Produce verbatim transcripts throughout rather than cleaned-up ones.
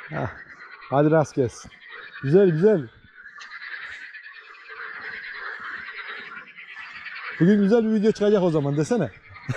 Heh. Hadi rast gelsin. Güzel güzel. Bugün güzel bir video çıkacak o zaman desene.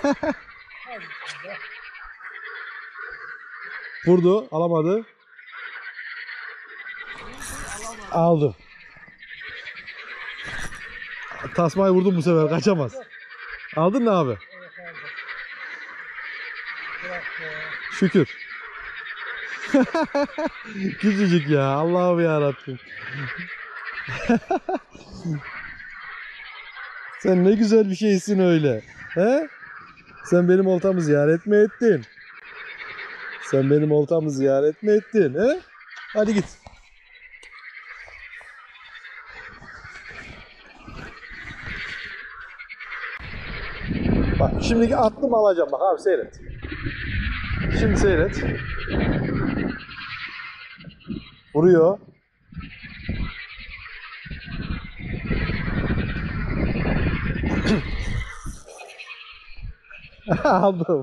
Vurdu, alamadı. Aldı. Tasmayı vurdum bu sefer, kaçamaz. Aldın mı abi? Şükür. Küçücük ya, Allah'ım yarabbim. Sen ne güzel bir şeysin öyle. He? Sen benim oltamı ziyaret mi ettin? Sen benim oltamı ziyaret mi ettin? He? Hadi git. Bak şimdiki attım alacağım, bak abi seyret. Şimdi seyret. Vuruyor. Aldım.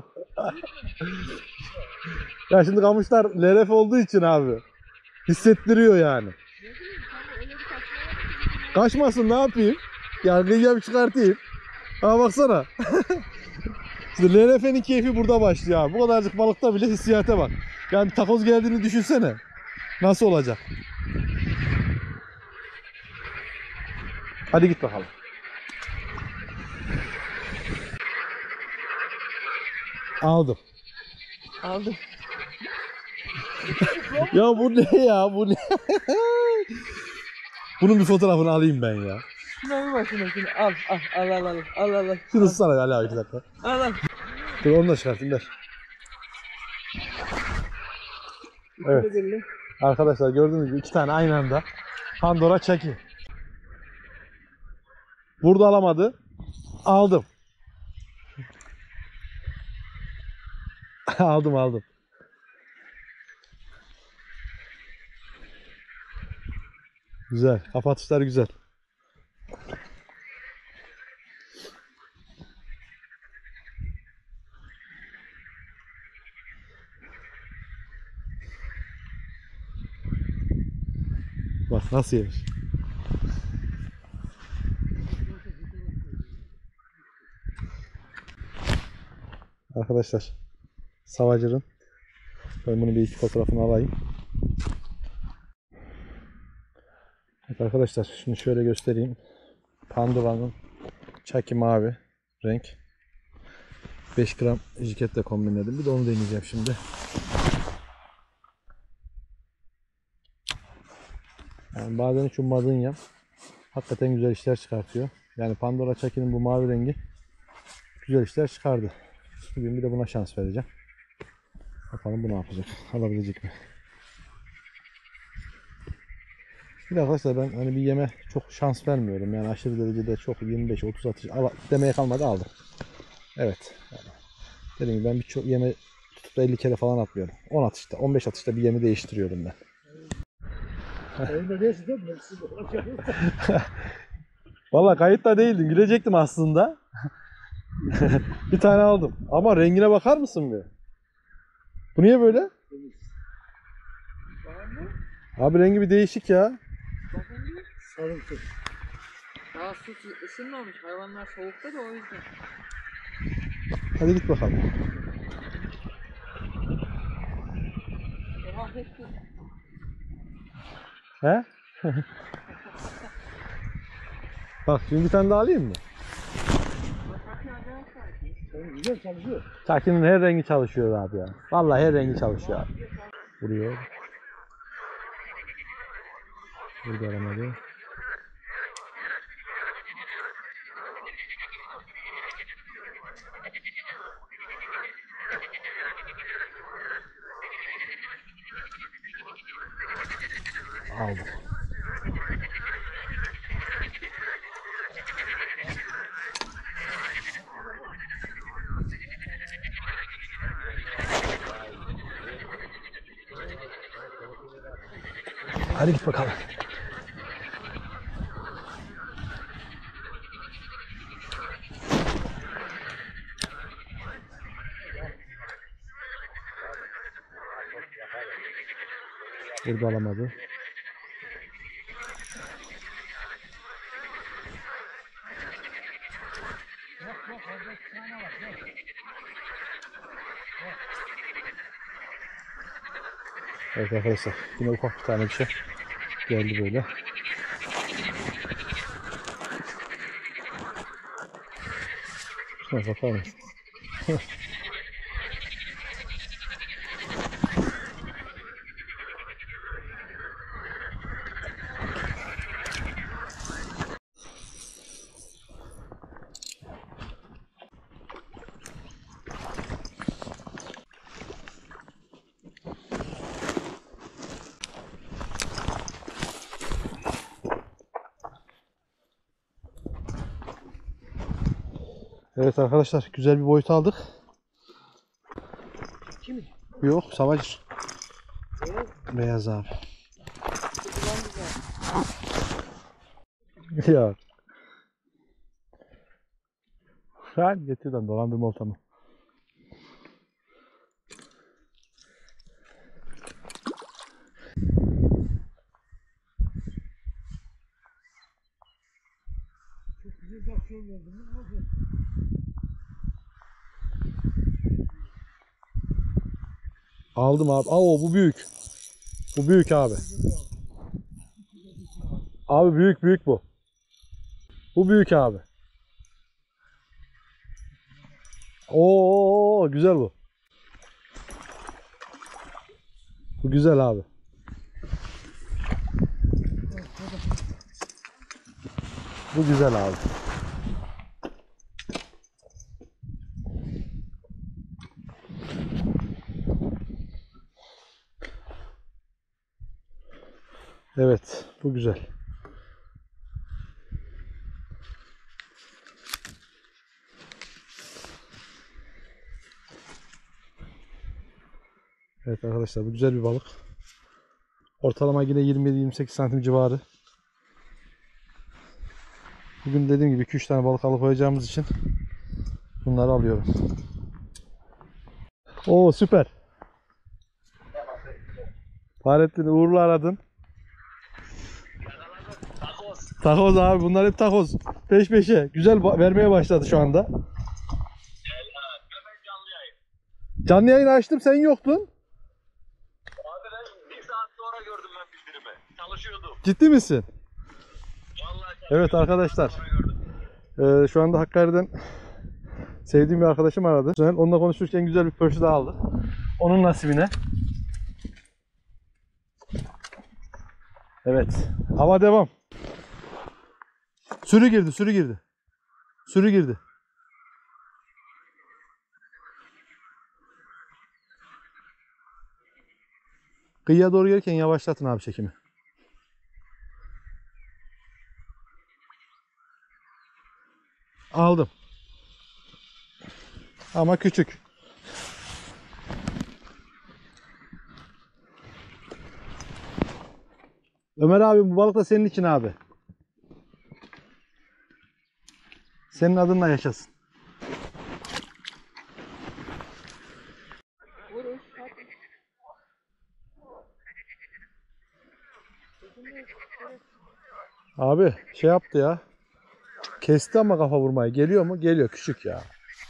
Ya şimdi kamışlar L R F olduğu için abi hissettiriyor yani. Kaçmasın, ne yapayım? Yargıyı bir çıkartayım. Ha baksana. İşte L R F'nin keyfi burada başlıyor abi. Bu kadarcık balıkta bile hissiyata bak. Yani bir takoz geldiğini düşünsene. Nasıl olacak? Hadi git bakalım. Aldım. Aldım. Ya bu ne ya? Bu ne? Bunun bir fotoğrafını alayım ben ya. Şuna bir başına şunu al al al al al al al al. Şunu ısıtsana Ali abi iki dakika. Al al. Dur onu da çıkartayım ver. Evet. Arkadaşlar gördüğünüz gibi iki tane aynı anda Pandora çeki. Burada alamadı. Aldım. aldım aldım. Güzel. Kafa atışları güzel. Bak nasıl yemiş. Arkadaşlar Savacır'ın, ben bunun bir iki fotoğrafını alayım. Evet arkadaşlar şunu şöyle göstereyim. Pandora'nın çaki mavi renk. beş gram jiketle kombinledim. Bir de onu deneyeceğim şimdi. Yani bazen hiç ummadığın ya. Hakikaten güzel işler çıkartıyor. Yani Pandora çakinin bu mavi rengi güzel işler çıkardı. Bugün bir de buna şans vereceğim. Bakalım bu ne yapacak? Alabilecek mi? Bir de arkadaşlar ben hani bir yeme çok şans vermiyorum. Yani aşırı derecede çok yirmi beş otuz atış al demeye kalmadı, aldım. Evet. Yani dediğim gibi ben birçok yeme tutup elli kere falan atmıyorum. on atışta, on beş atışta bir yemi değiştiriyorum ben. Vallahi kayıtta değildim. Gülecektim aslında. Bir tane aldım. Ama rengine bakar mısın be? Bu niye böyle? Abi rengi bir değişik ya. Sarımsı. Daha su ısınmamış. Hayvanlar soğukta da o yüzden. Hadi git bakalım. Mahvetti. He? Bak şimdi bir tane daha alayım mı? Güzel çalışıyor. Çakinin her rengi çalışıyor abi ya. Vallahi her rengi çalışıyor abi. Vuruyor. Burada aramadı. Aldım. Hadi git bakalım. Burada alamadı. Evet arkadaşlar, yine ufak bir tane bir şey geldi böyle. Şuna bakar mısın? Evet arkadaşlar, güzel bir boyut aldık. Kimi? Yok, savaş. Evet. Beyaz abi. Ulan güzel. Ya. Sen getir lan, dolandırma oltamı. Çok güzel bir aksiyon gördün mü? Ne oldu? Aldım abi. Aa, bu büyük. Bu büyük abi. Abi büyük büyük bu. Bu büyük abi. Oo, güzel bu. Bu güzel abi. Bu güzel abi. Evet, bu güzel. Evet arkadaşlar, bu güzel bir balık. Ortalama yine yirmi yedi yirmi sekiz santim civarı. Bugün dediğim gibi iki üç tane balık alıp koyacağımız için bunları alıyorum. Oo, süper. Fahrettin, uğurlu aradın. Takoz. Takoz abi, bunlar hep takoz. Peş peşe. Güzel vermeye başladı şu anda. Hemen canlı yayın. Canlı yayın açtım, sen yoktun. Abi ben bir saat sonra gördüm ben bildirimi. Çalışıyordum. Ciddi misin? Vallahi Evet arkadaşlar. sonra gördüm. Ee, şu anda Hakkari'den sevdiğim bir arkadaşım aradı. Onunla konuşurken güzel bir pörçü daha aldı. Onun nasibine. Evet. Hava devam. Sürü girdi, sürü girdi. Sürü girdi. Kıyıya doğru gelirken yavaşlatın abi çekimi. Aldım. Ama küçük. Ömer abi, bu balık da senin için abi. Senin adınla yaşasın. Vuruş. Hadi. Abi şey yaptı ya. Kesti ama kafa vurmayı. Geliyor mu? Geliyor. Küçük ya.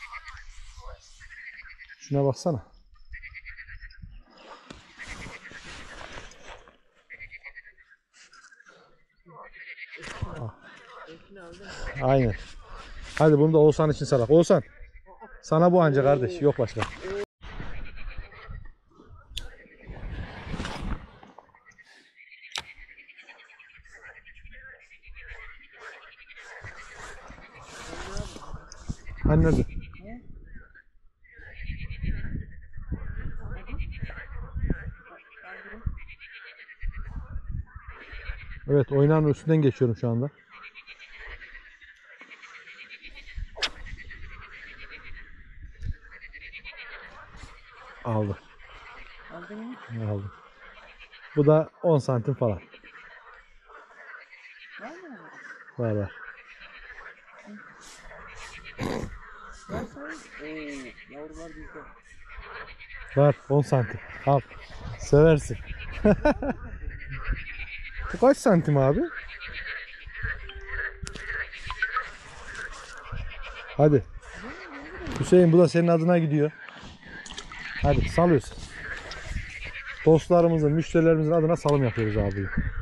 Şuna baksana. Aynen. Hadi bunu da Oğuzhan için salak. Oğuzhan. Sana bu anca kardeş. Yok başka. Hani nerede? Evet, oynağın üstünden geçiyorum şu anda. Aldım. Aldın mı? Aldım. Bu da on santim falan. Var mı? Var var. Ben sayayım. Oo, yavrular bizde. Var on santim. Al. Seversin. Bu kaç santim abi? Hadi. Hüseyin bu da senin adına gidiyor. Hadi salıyoruz. Dostlarımızın, müşterilerimizin adına salım yapıyoruz abi.